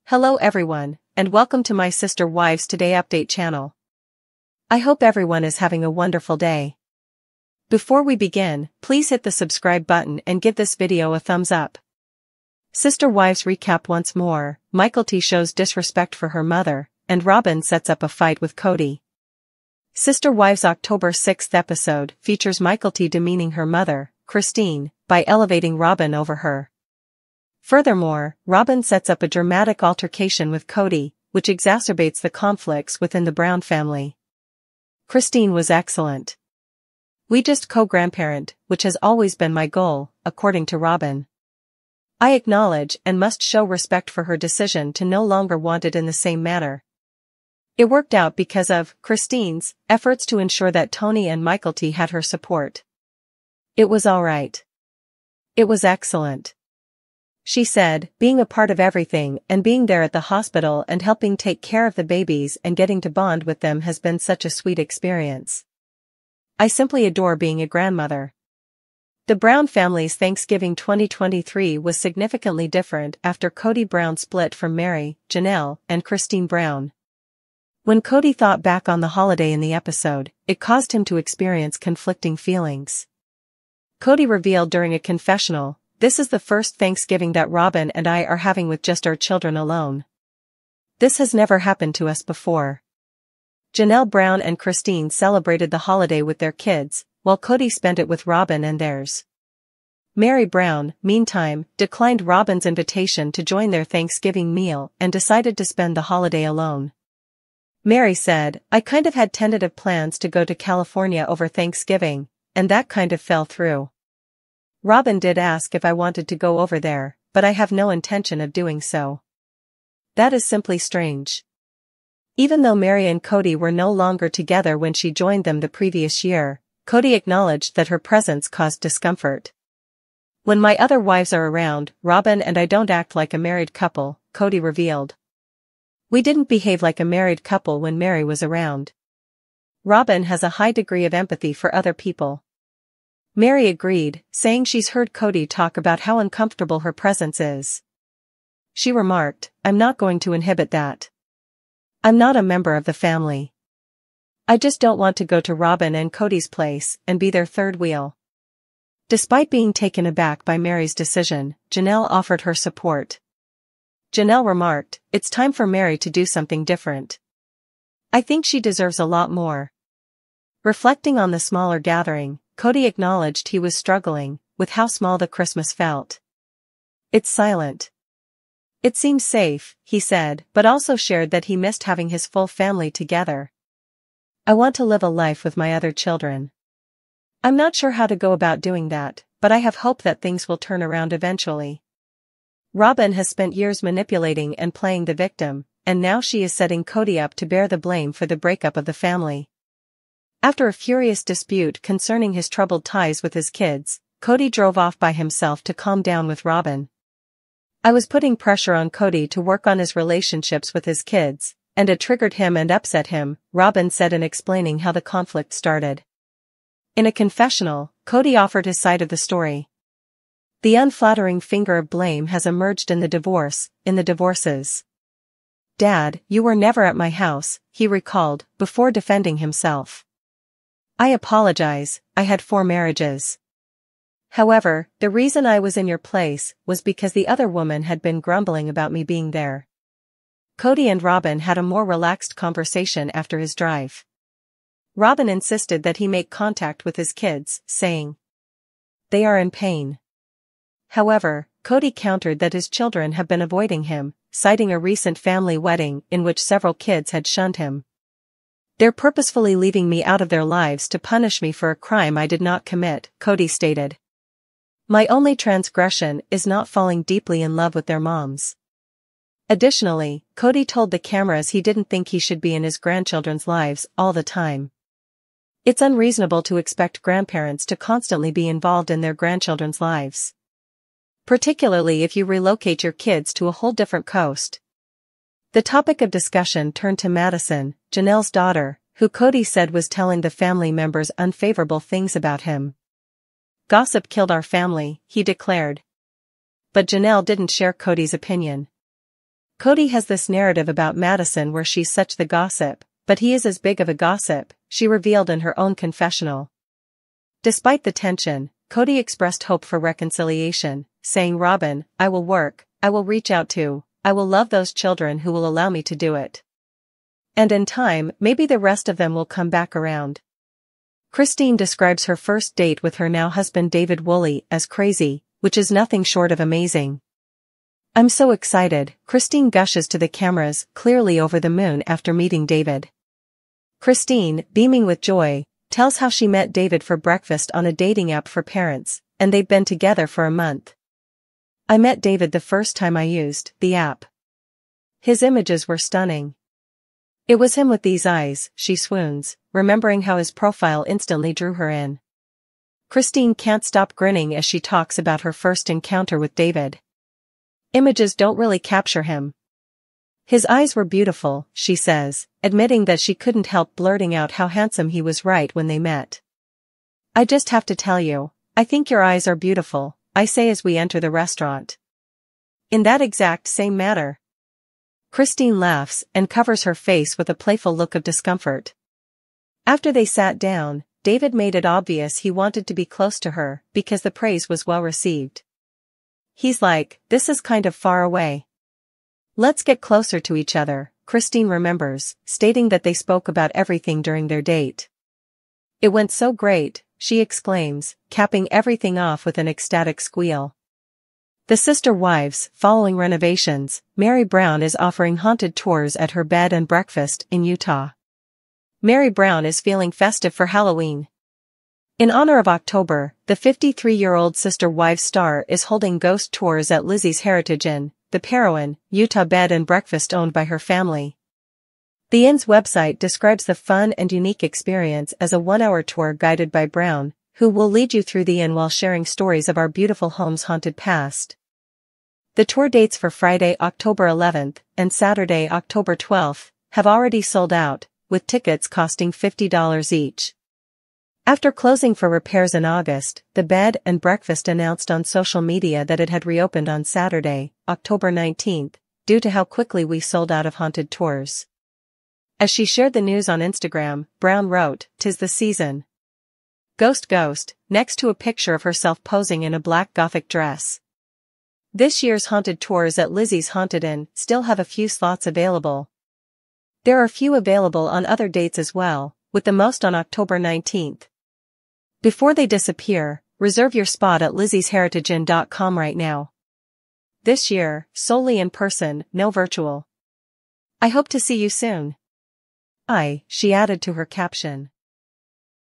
Hello everyone, and welcome to my Sister Wives Today Update channel. I hope everyone is having a wonderful day. Before we begin, please hit the subscribe button and give this video a thumbs up. Sister Wives recap once more. Mykelti shows disrespect for her mother, and Robyn sets up a fight with Kody. Sister Wives October 6th episode features Mykelti demeaning her mother, Christine, by elevating Robyn over her. Furthermore, Robyn sets up a dramatic altercation with Kody, which exacerbates the conflicts within the Brown family. Christine was excellent. We just co-grandparent, which has always been my goal, according to Robyn. I acknowledge and must show respect for her decision to no longer want it in the same manner. It worked out because of Christine's efforts to ensure that Tony and Mykelti had her support. It was alright. It was excellent. She said, being a part of everything and being there at the hospital and helping take care of the babies and getting to bond with them has been such a sweet experience. I simply adore being a grandmother. The Brown family's Thanksgiving 2023 was significantly different after Kody Brown split from Mary, Janelle, and Christine Brown. When Kody thought back on the holiday in the episode, it caused him to experience conflicting feelings. Kody revealed during a confessional, "This is the first Thanksgiving that Robyn and I are having with just our children alone. This has never happened to us before." Janelle Brown and Christine celebrated the holiday with their kids, while Kody spent it with Robyn and theirs. Mary Brown, meantime, declined Robyn's invitation to join their Thanksgiving meal and decided to spend the holiday alone. Mary said, "I kind of had tentative plans to go to California over Thanksgiving, and that kind of fell through. Robyn did ask if I wanted to go over there, but I have no intention of doing so. That is simply strange." Even though Mary and Kody were no longer together when she joined them the previous year, Kody acknowledged that her presence caused discomfort. "When my other wives are around, Robyn and I don't act like a married couple," Kody revealed. "We didn't behave like a married couple when Mary was around. Robyn has a high degree of empathy for other people." Mary agreed, saying she's heard Kody talk about how uncomfortable her presence is. She remarked, "I'm not going to inhibit that. I'm not a member of the family. I just don't want to go to Robyn and Kody's place and be their third wheel." Despite being taken aback by Mary's decision, Janelle offered her support. Janelle remarked, "It's time for Mary to do something different. I think she deserves a lot more." Reflecting on the smaller gathering, Kody acknowledged he was struggling with how small the Christmas felt. "It's silent. It seems safe," he said, but also shared that he missed having his full family together. "I want to live a life with my other children. I'm not sure how to go about doing that, but I have hope that things will turn around eventually." Robyn has spent years manipulating and playing the victim, and now she is setting Kody up to bear the blame for the breakup of the family. After a furious dispute concerning his troubled ties with his kids, Kody drove off by himself to calm down with Robyn. "I was putting pressure on Kody to work on his relationships with his kids, and it triggered him and upset him," Robyn said in explaining how the conflict started. In a confessional, Kody offered his side of the story. "The unflattering finger of blame has emerged in the divorces. Dad, you were never at my house," he recalled, before defending himself. "I apologize, I had 4 marriages. However, the reason I was in your place was because the other woman had been grumbling about me being there." Kody and Robyn had a more relaxed conversation after his drive. Robyn insisted that he make contact with his kids, saying, "They are in pain." However, Kody countered that his children have been avoiding him, citing a recent family wedding in which several kids had shunned him. "They're purposefully leaving me out of their lives to punish me for a crime I did not commit," Kody stated. "My only transgression is not falling deeply in love with their moms." Additionally, Kody told the cameras he didn't think he should be in his grandchildren's lives all the time. "It's unreasonable to expect grandparents to constantly be involved in their grandchildren's lives. Particularly if you relocate your kids to a whole different coast." The topic of discussion turned to Madison, Janelle's daughter, who Kody said was telling the family members unfavorable things about him. "Gossip killed our family," he declared. But Janelle didn't share Kody's opinion. Kody has this narrative about Madison where she's such the gossip, but he is as big of a gossip, she revealed in her own confessional. Despite the tension, Kody expressed hope for reconciliation, saying, "Robyn, I will work, I will reach out to, I will love those children who will allow me to do it. And in time, maybe the rest of them will come back around." Christine describes her first date with her now husband David Woolley as crazy, which is nothing short of amazing. "I'm so excited," Christine gushes to the cameras, clearly over the moon after meeting David. Christine, beaming with joy, tells how she met David for breakfast on a dating app for parents, and they've been together for a month. "I met David the first time I used the app. His images were stunning. It was him with these eyes," she swoons, remembering how his profile instantly drew her in. Christine can't stop grinning as she talks about her first encounter with David. "Images don't really capture him. His eyes were beautiful," she says, admitting that she couldn't help blurting out how handsome he was right when they met. "I just have to tell you, I think your eyes are beautiful," I say as we enter the restaurant. "In that exact same manner." Christine laughs and covers her face with a playful look of discomfort. After they sat down, David made it obvious he wanted to be close to her because the praise was well received. He's like, "This is kind of far away. Let's get closer to each other," Christine remembers, stating that they spoke about everything during their date. "It went so great," she exclaims, capping everything off with an ecstatic squeal. The sister wives, following renovations, Mary Brown is offering haunted tours at her bed and breakfast in Utah. Mary Brown is feeling festive for Halloween. In honor of October, the 53-year-old Sister Wives star is holding ghost tours at Lizzie's Heritage Inn, the Parowan, Utah bed and breakfast owned by her family. The inn's website describes the fun and unique experience as a 1-hour tour guided by Brown, who will lead you through the inn while sharing stories of our beautiful home's haunted past. The tour dates for Friday, October 11th, and Saturday, October 12th, have already sold out, with tickets costing $50 each. After closing for repairs in August, the bed and breakfast announced on social media that it had reopened on Saturday, October 19th, due to how quickly we sold out of haunted tours. As she shared the news on Instagram, Brown wrote, "'Tis the season. Ghost ghost," next to a picture of herself posing in a black gothic dress. This year's haunted tours at Lizzie's Haunted Inn still have a few slots available. There are few available on other dates as well, with the most on October 19th. Before they disappear, reserve your spot at lizziesheritageinn.com right now. This year, solely in person, no virtual. I hope to see you soon. She added to her caption.